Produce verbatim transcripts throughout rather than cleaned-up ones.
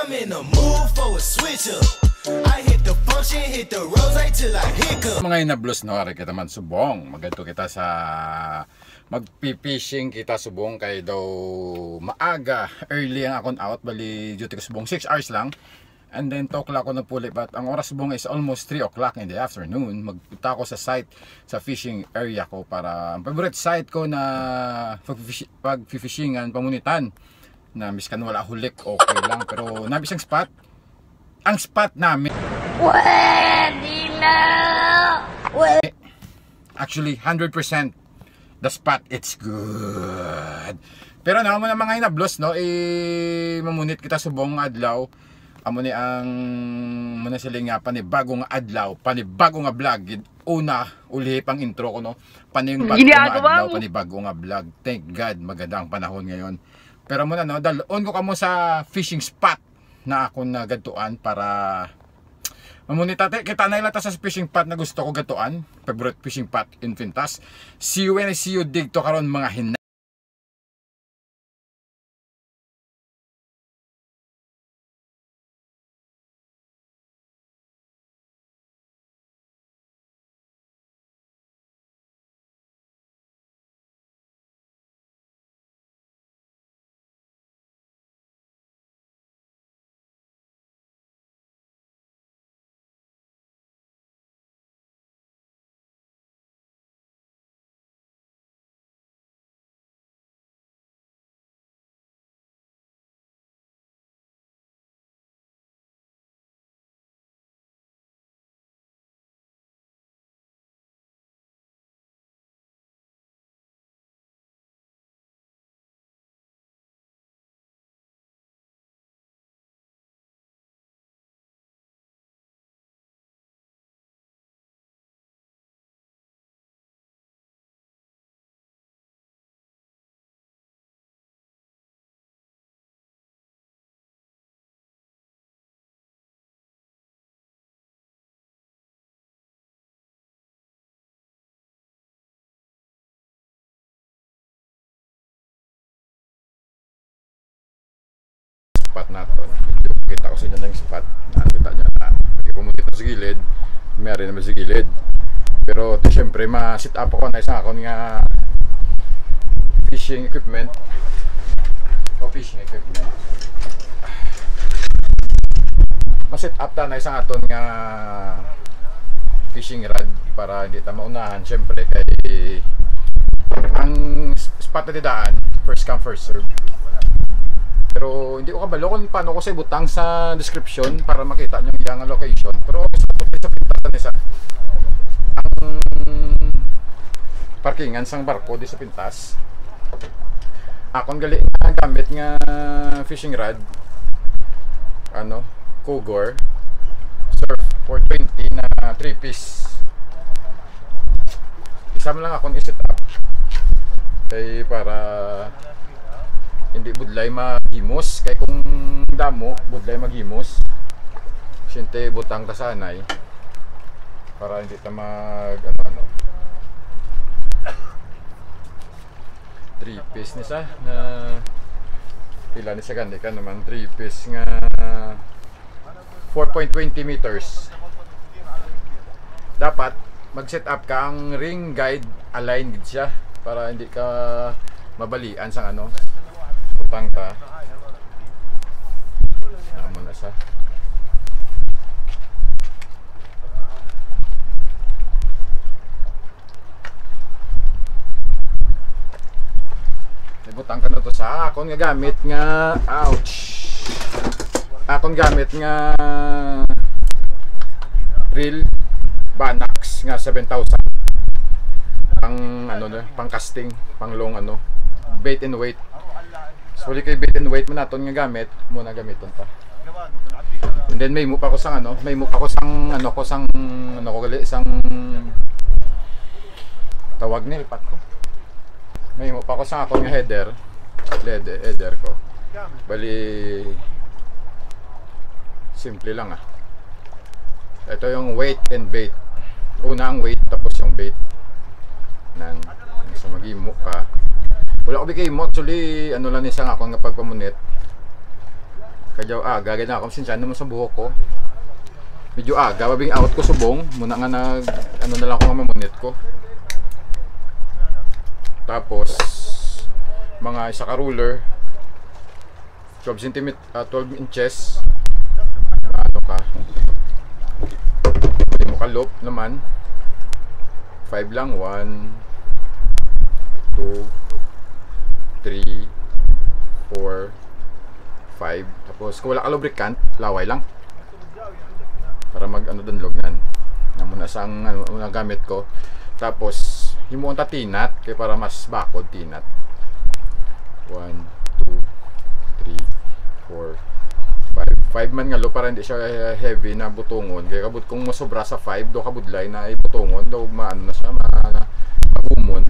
I'm in the mood for a switch up. I hit the function, hit the rose till I hiccup. Mga inablos na wari kita man subong. Magato kita sa magpipishing kita subong kay daw maaga. Early ang akong out. Bali duty ko subong six hours lang. And then two o'clock ako nagpuli. But ang oras subong is almost three o'clock in the afternoon. Magpunta ako sa site, sa fishing area ko para ang favorite site ko na pag-fishingan, pamunitan. Na miskan wala hulik, okay lang. Pero nabis ang spot. Ang spot namin pwede na actually one hundred percent the spot, it's good. Pero na mo na mga inablos no, eh mamunit kita subong adlaw. Amo ni ang muna sila nga panibagong adlaw, panibagong nga vlog. Una uli pang intro ko no, panibagong nga adlaw, panibagong nga vlog. Thank God magandang panahon ngayon. Pero muna no, dalon ko kamo sa fishing spot na ako na gatuan para mamunita kita na ilata sa fishing spot na gusto ko gatuan, favorite fishing spot in Pintas. See you when I see you dito karon mga hina. Spot natin. Kita ko sa inyo ng spot. Nakita nyo na. Pumunta sa gilid. Mayroon naman sa gilid. Pero ito syempre ma-sit up ako na isang ako nga fishing equipment. O fishing equipment. Ma-sit up ta na isang aton nga fishing rod para hindi ta maunahan. Syempre kay ang spot na tidaan first come first serve. Pero hindi ko kabalo kung paano ko sa ibutang sa description para makita nyo yung location. Pero sa pintasan isa ang parkingan sang barko di sa Pintas. Akong gali nga gamit nga fishing rod, ano, Cougar Surf four twenty na three piece. Isama lang akong i-set up kay para hindi budlay maghimos, kay kung damo budlay maghimos siyente butang ta sanay para hindi ta mag ano ano three piece ni sa na pila ni sa ganda ka naman three piece nga four point two zero meters. Dapat mag set up ka ang ring guide align gid siya para hindi ka mabalian sa ano butang ta. Namo na sa butang ka na to sa akong nga gamit nga ouch akong gamit nga reel Banax nga seven thousand pang ano na pang casting pang long ano bait and weight. So wali kay bait and weight mo naton nga gamit muna gamiton ta. And then may mo pa ko sang ano, may mo pa ko sang ano ko sang ano ko gali sang tawag ni lipat ko. May mo pa ko sang ako nga header, leather header ko. Bali simple lang ah. Ito yung weight and bait. Una ang weight tapos yung bait. Nan sa magimo ka. Wala ko bigay mo actually ano lang isang ako nga pagpamunit. Kadyaw aga, ganyan ako. Sinsan naman sa buhok ko. Medyo aga, babing out ko subong. Muna nga nag, ano na lang ako nga mamunit ko. Tapos, mga isa ka ruler. twelve centimeters, uh, twelve inches. Ano ka? Hindi mo ka loop naman. five lang. one, two, three, four, five. Tapos kung wala ka lubricant, laway lang para mag ano danlog nan na muna sang ano una gamit ko. Tapos himuon ta tinat kay para mas bakod tinat. one, two, three, four, five. five man nga lo para hindi siya heavy na butungon. Kaya kabut kung masobra sa five do kabudlay na ibutungon do maano na siya ma magumon.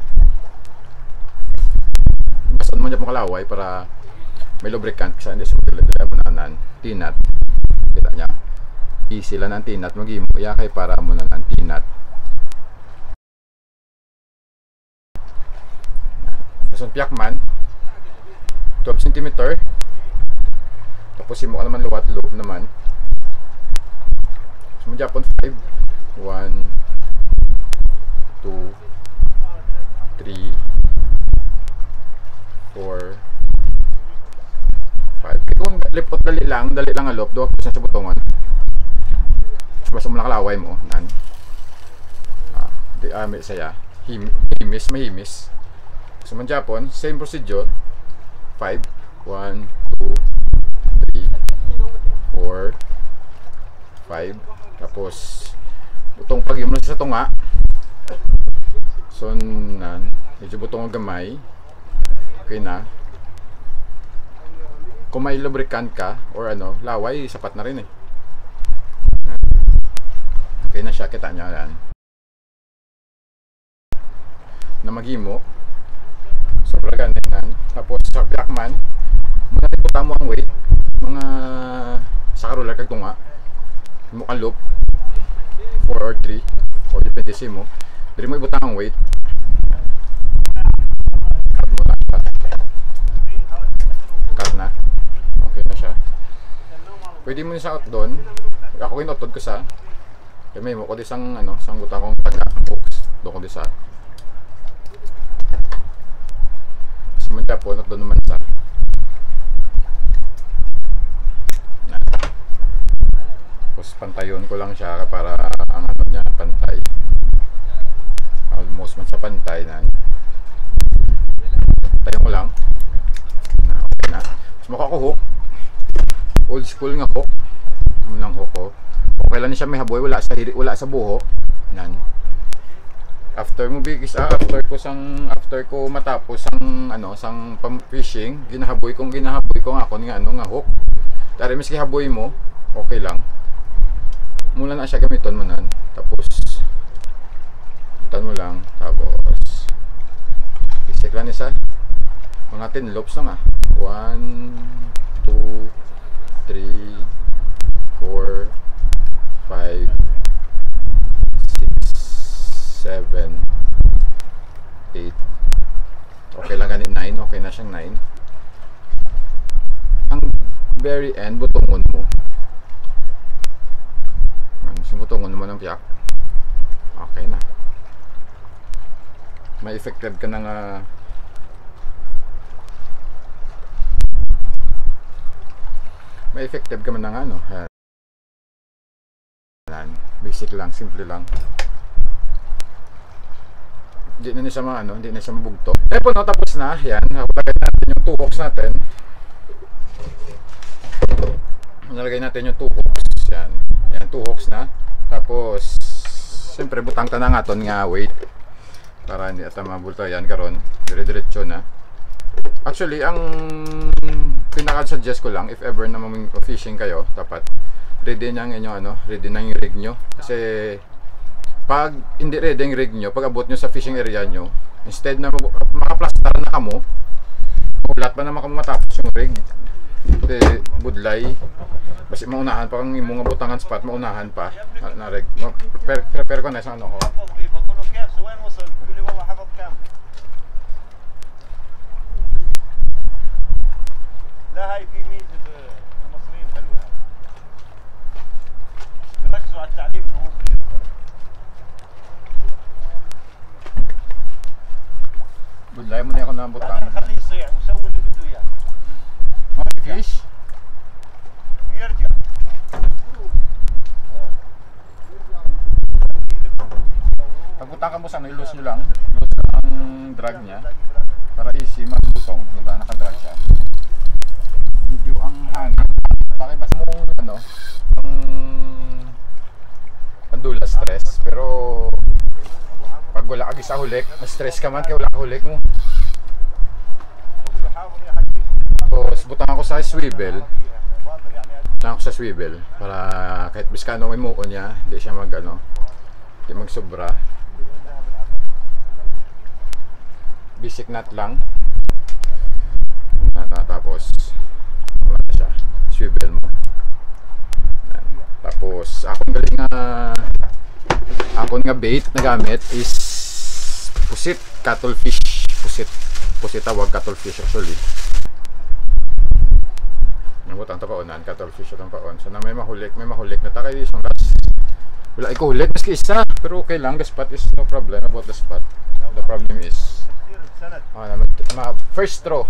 Basta man mo kalaway para may lubricant kasi hindi sa magdala mananan tinat. Kita niya. Easy lang ng tinat magimo ya kay para mo na ng tinat. Nasun piyak man twelve centimeters. Tapos imo ka naman luwat loop naman. So mo Japon five. one, two, three, four, five. Kung lipot dali lang, dali lang alop, do sa butongon. Basta mo nakalaway mo, nan. Ah, di ah, may saya. Him, himis, mahimis. So man Japon, same procedure. five, one, two, three, four, five. Tapos butong pag mo sa tunga. So nan, medyo butong gamay. Okay na. Kung may lubricant ka or ano, laway, sapat na rin eh. Okay na siya, kita niya yan. Na maghimo. Sobra ganin. Tapos sa piakman, muna iputa mo ang weight. Mga sa karolar kag tunga. Mo ka loop. four or three. O depende sa mo. Dili mo ibuta ang weight. Cut mo na siya. Cut na. Okay na siya. Pwede mo sa out doon. Ako kinotod ko sa. Kaya may mo ko di sang ano, sang butang kong taga hooks. Doon ko di sa. Sumunta po, not doon naman sa. Yan. Tapos pantayon ko lang siya para ang ano niya pantay. Almost man sa pantay na. Pantayon ko lang. Na, okay na. Tapos mukha ko hook. Old school nga hook. Munang hook ko. Okay lang siya may haboy, wala sa wala sa buho. Nan. After mo bigis ah, after ko sang after ko matapos sang ano, sang pam fishing, ginahaboy kong ginahaboy ko nga ako nga ano nga hook. Tari miski haboy mo, okay lang. Mula na siya gamiton manan. Tapos tan mo lang, tapos isik lang isa. Mga ten loops lang ah. one, two, three, four, five, six, seven, eight. Okay lang ganit nine, okay na siyang nine. Ang very end butongon mo. Ano sing butongon mo ng piyak. Okay na. May effective ka ng uh, may effective ka man ng ano. Basic lang, simple lang. Hindi na niya mga ano, hindi na siya mabugto. Eh po no, tapos na. Yan, nalagay natin yung two hooks natin. Nalagay natin yung two hooks. Yan, yan two hooks na. Tapos siyempre butang ta na nga ton nga weight para hindi ata mabulto yan karon. Dire-diretso na. Actually, ang pinaka-suggest ko lang if ever na fishing kayo, dapat ready na ang inyong ano, ready na yung rig nyo. Kasi pag hindi ready yung rig nyo, pag abot nyo sa fishing area nyo, instead na makaplastar na kamo, ulat pa naman kamo matapos yung rig. Kasi budlay, basi maunahan pa kang imong butangan spot, maunahan pa na, na rig. Prepare, prepare ko na sa ano ko. لا هاي في ميزة المصريين التعليم انه هو بدلاي mo na ako ng butang. خليه يصيح ويسوي اللي بده اياه. ما فيش. يرجع. Pagbutakan mo sana, i-loose nyo lang. Loose lang ang drag niya. Para easy magbutong, di ba? Nakadrag siya. Medyo ang hangin. Pakibas mo ano, ang pandula stress. Pero pag wala ka sa hulik, na-stress ka man kaya wala ka hulik mo. Tapos butang ako sa swivel. Butang ako sa swivel para kahit biskano may muon niya, hindi siya mag ano, hindi magsobra. Basic nut lang. Tapos wala siya, swivel mo. Tapos akong galing nga akong nga bait na gamit is pusit, cuttlefish. Pusit, pusit tawag, cuttlefish actually. Nabutang to paonan, cuttlefish itong paon. So na may mahulik, may mahulik na takay isang ras. Wala ikaw hulik, maski isa. Pero okay lang, the spot is no problem about the spot. The problem is oh, na, ma, first throw.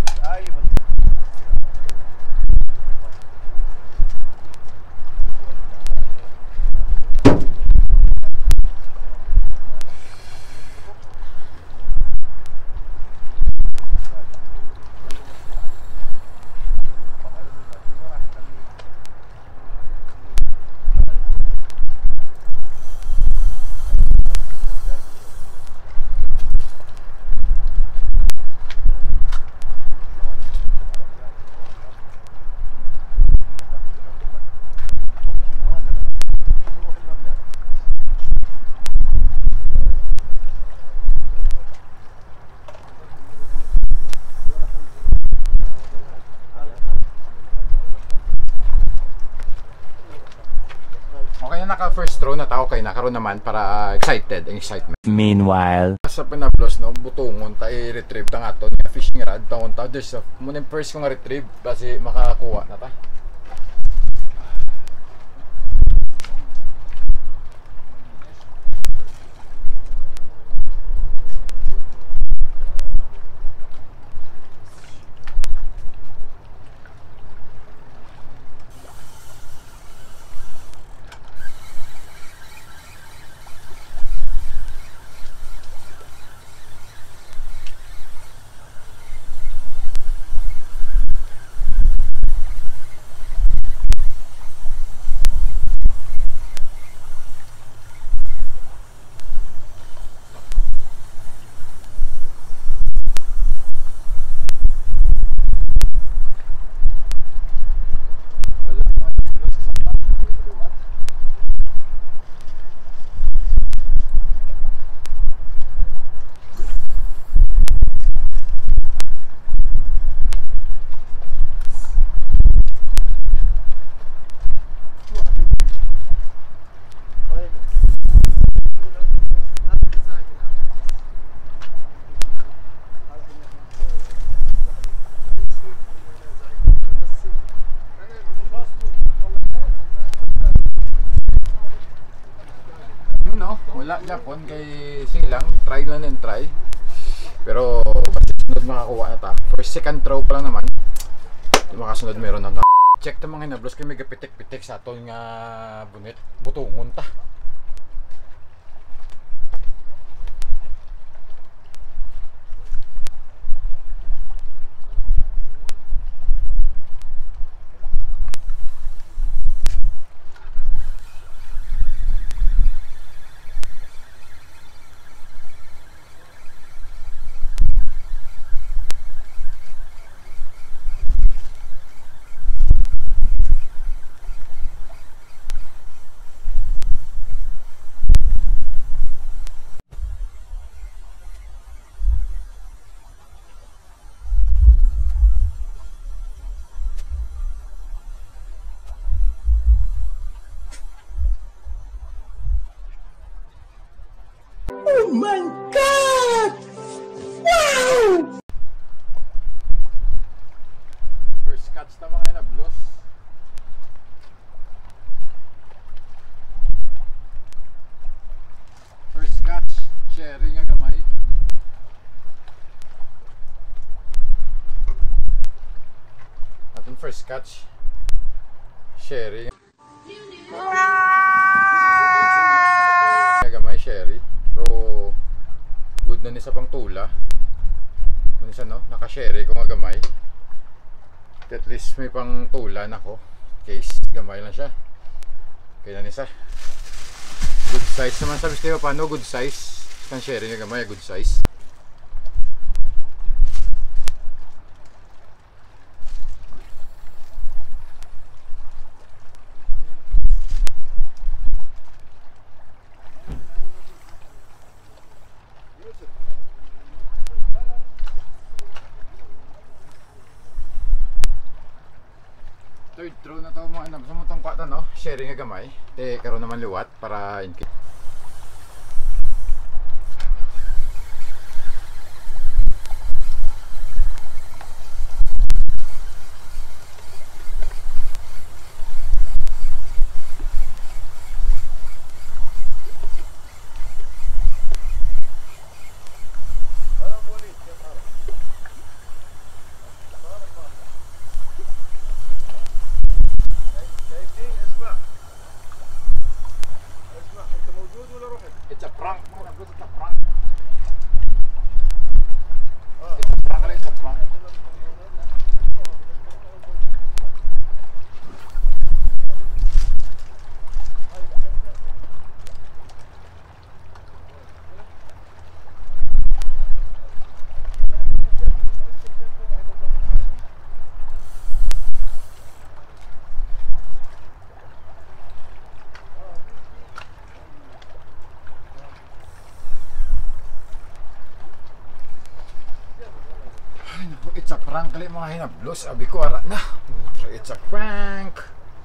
Okay na naka first throw na tao kay nakaroon naman para uh, excited, ang excitement. Meanwhile, sa pinablos no, butungon ta i-retrieve ta nga to nga fishing rod taon ta there's a muna first kong retrieve kasi makakuha na ta. Wala Japon kay silang try lang and try. Pero basta sunod makakuha na ta. First second throw pa lang naman. Yung makasunod meron ng check ta mga hinablos kay may gapitik-pitik sa atol nga bunit. Butungon ta. oh my God! Wow! First catch na mga hinablos. Sharing nga gamay. Atong first catch. Sharing. Nga gamay sherry. Pero good na ni sa pang tula. Kung isa no, naka-sherry ko nga gamay. At least may pang tula na ko. Case, gamay lang siya. Kaya na nisa. Good size naman, sabi kayo paano good size kan sharing nga gamay, good size. Third throw na to mga anak. Sa mong tangkwata no, sharing nga gamay. Eh, karon naman liwat para in case. It's a prank, mga nabot, it's a prank. It's a prank, it's a prank. It's a prank kali mga hinablos. Abi ko ara na. It's a prank.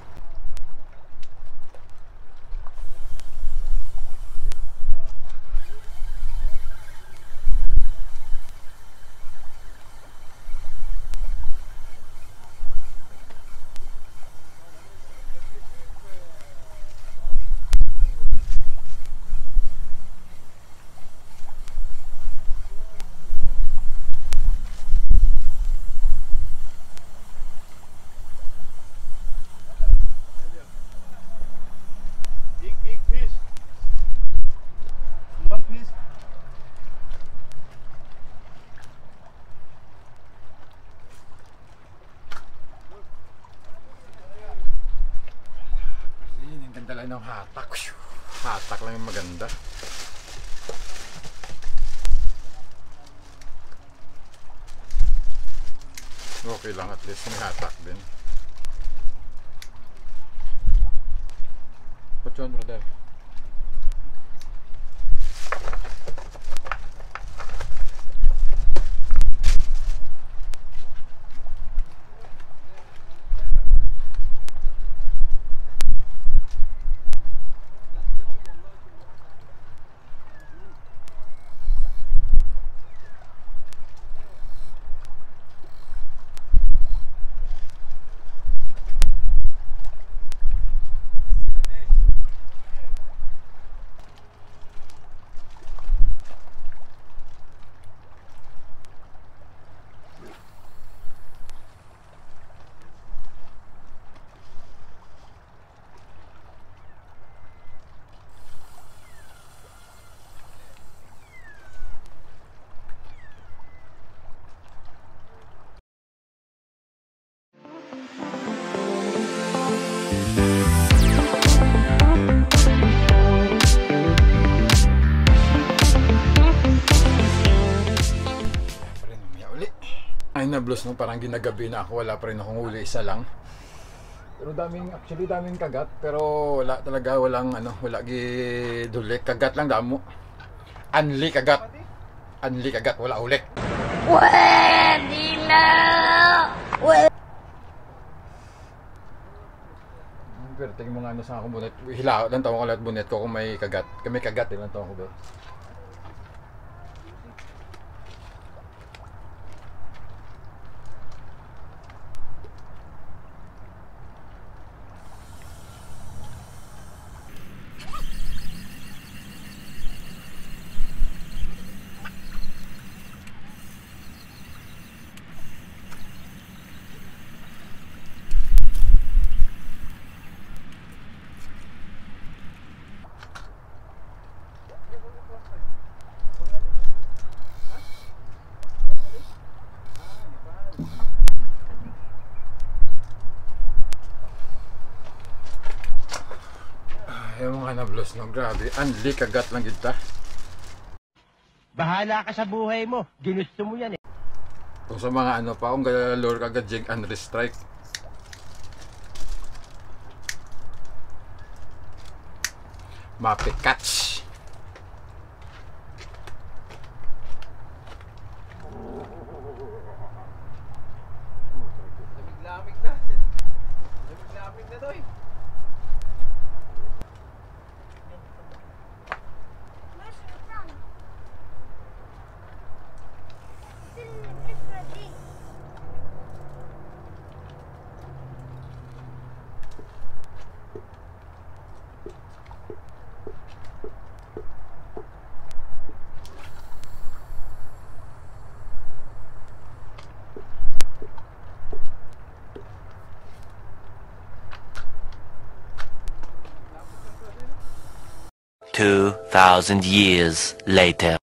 Big, big fish. Small fish. Ayun, ang ganda lang ng hatak. Hatak lang yung maganda. Okay lang, at least may hatak din. What you want, brother? Ay na blues no, parang ginagabi na ako, wala pa rin akong huli, isa lang. Pero daming, actually daming kagat, pero wala talaga, walang ano, wala gidulik, kagat lang damo. Anli kagat. Anli kagat, wala ulik. Pwede na! Pwede! Pero tingin mo nga ano sa akong bunet, hilaw lang tawag ko lahat bunet ko kung may kagat. Kung may kagat, din lang tawag ko ba. mga nablos no, grabe, anli kagat lang kita. Bahala ka sa buhay mo. Ginusto mo yan eh. Kung sa mga ano pa, kung galalor kagad jig and restrike. Mapi catch. Lamig-lamig na. Lamig-lamig na to eh. Two thousand years later.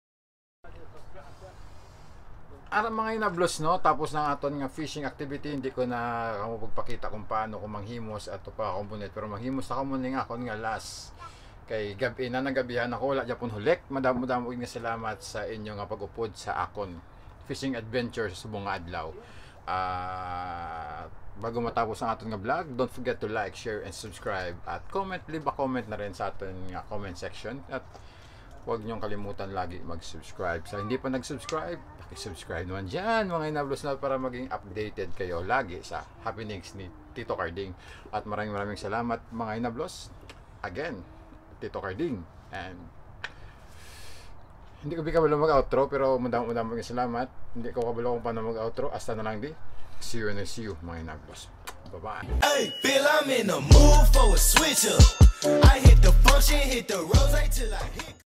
Ara mga inablos no, tapos ng aton nga fishing activity, hindi ko na kamo pagpakita kung paano ko manghimos at pa komponet, pero manghimos ako muna nga akon nga last kay gabi na nagabihan ako, wala japon hulik. Madamo-damo nga salamat sa inyo nga pag-upod sa akon fishing adventure sa subong nga adlaw. Uh, bago matapos ang aton nga vlog, don't forget to like, share, and subscribe at comment, leave a comment na rin sa aton nga comment section at huwag niyong kalimutan lagi mag-subscribe. Sa hindi pa nag-subscribe, subscribe naman dyan mga inablos na para maging updated kayo lagi sa happenings ni Tito Carding. At maraming maraming salamat mga inablos. Again, Tito Carding. And hindi ko bigabalo mag-outro, pero madami-madami mga salamat. Hindi ko kabalo kung paano mag-outro. Hasta na lang di. See you and see you mga inablos. Bye-bye. Hey, Bill, I'm in the mood for a switch up. I hit the function, hit the rose till I hit